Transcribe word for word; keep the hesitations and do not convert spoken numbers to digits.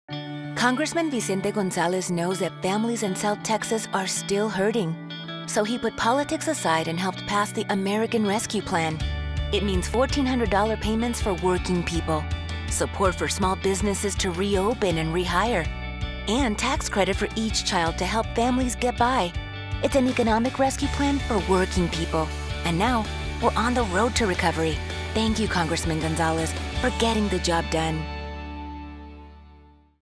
Congressman Vicente Gonzalez knows that families in South Texas are still hurting. So he put politics aside and helped pass the American Rescue Plan. It means fourteen hundred dollars payments for working people, support for small businesses to reopen and rehire, and tax credit for each child to help families get by. It's an economic rescue plan for working people. And now, we're on the road to recovery. Thank you, Congressman Gonzalez, for getting the job done.